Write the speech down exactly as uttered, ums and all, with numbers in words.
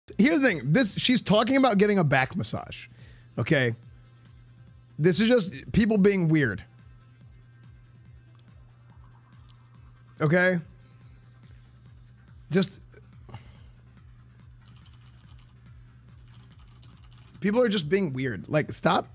Here's the thing. This she's talking about getting a back massage. Okay. This is just people being weird. Okay? Just people are just being weird. Like, stop